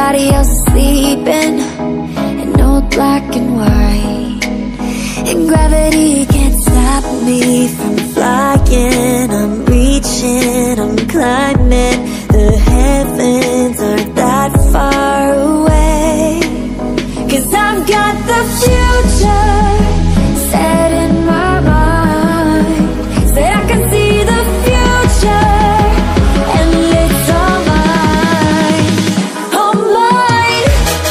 everybody else is sleeping in old black and white, and gravity can't stop me from flying. I'm reaching, I'm climbing. The heavens aren't that far away, 'cause I've got the future set in my mind. Say I can see the future, and it's all mine, all mine.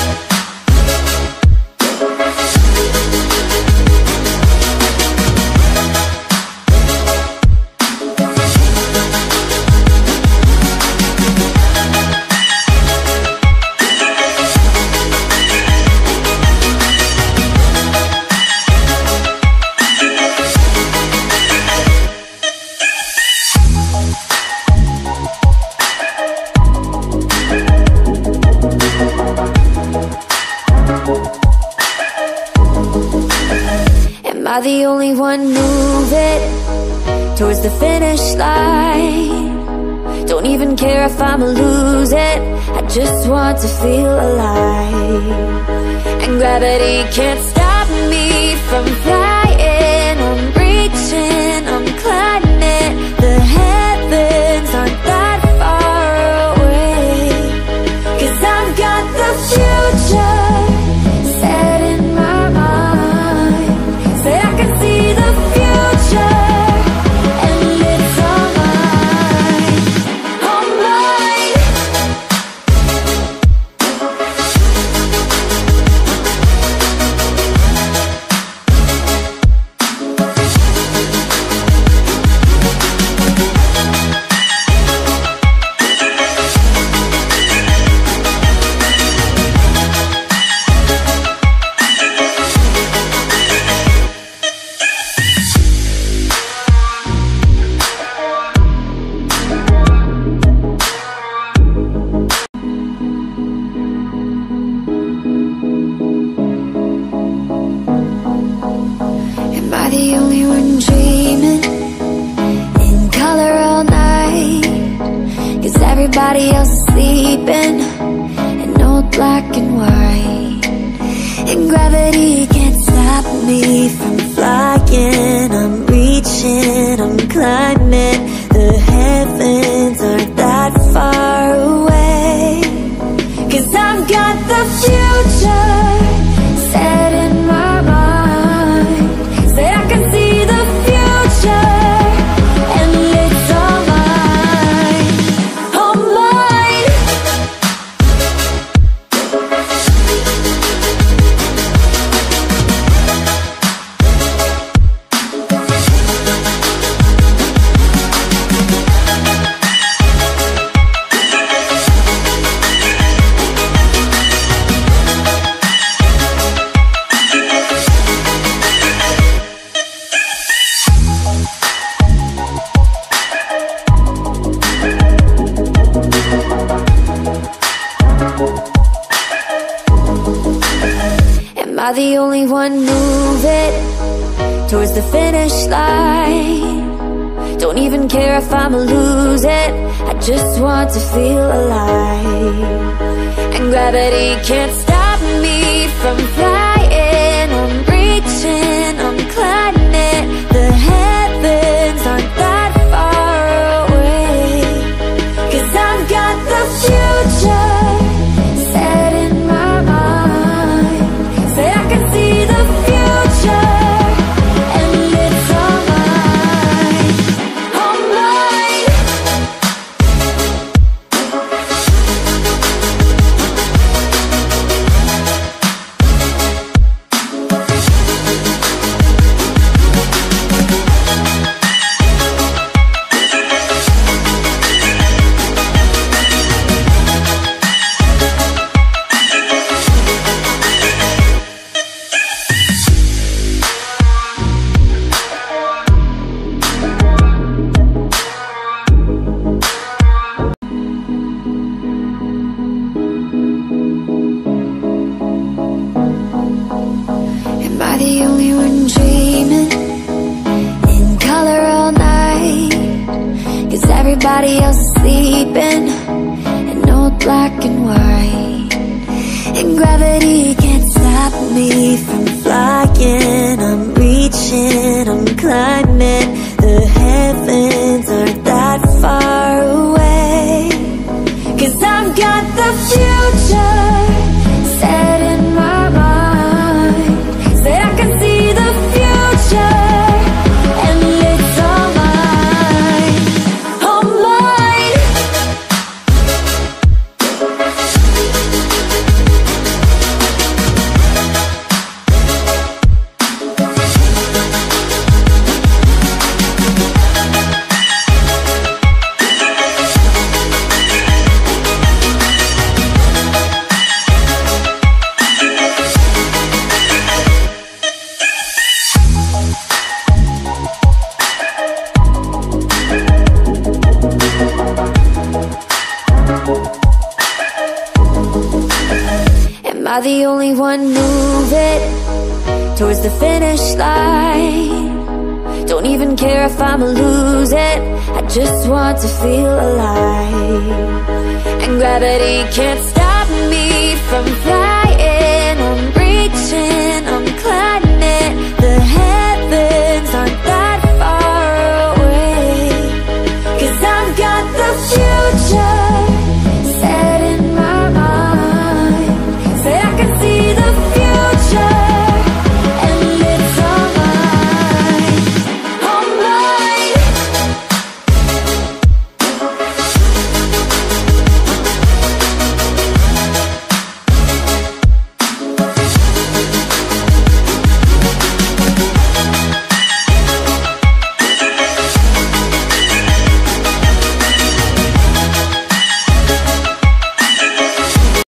Am I the only one moving towards the finish line? Don't even care if I'ma lose it, I just want to feel alive. And gravity can't stop me from flying. I'm reaching, I'm climbing. The heavens aren't that far away, 'cause I've got the future set in my mind. Say I can see the future, and it's all mine, all mine. Am I the only one dreaming in color all night? 'Cause everybody else is sleeping in old black and white, and gravity can't stop me from flying. I'm reaching, I'm climbing. The heavens aren't that far away, 'cause I've got the future set in my mind. Say I can see the future, and it's all mine, all mine. Am I the only one moving towards the finish line? Don't even care if I'ma lose it, I just want to feel alive. And gravity can't stop me from flying. I'm reaching, I'm climbing. The heavens aren't that far away, 'cause I've got the future set in my mind. Say I can see the future, and it's all mine, all mine. Everybody else is sleeping in old black and white, gravity can't stop me from flying. I'm reaching, I'm climbing. The heavens aren't that far away. 'Cause I've got the future set in my mind. Said I can see the future, and it's all mine, all mine. Am I the only one moving towards the finish line? Don't even care if I'ma lose it, I just want to feel alive. And gravity can't stop me from